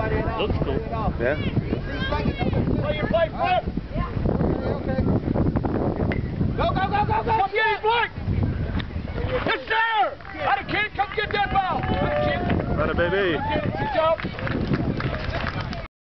Looks cool. Yeah. Play your play, Flip. Okay. Go. Come get it, Blake. Yes, sir. Out of kid, come get that ball. Right, baby. Good job.